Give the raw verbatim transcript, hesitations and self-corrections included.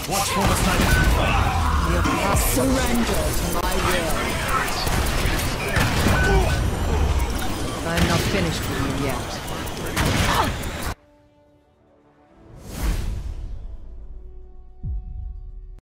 Watch for the sniper. You must surrender to my will. I'm not finished with you yet.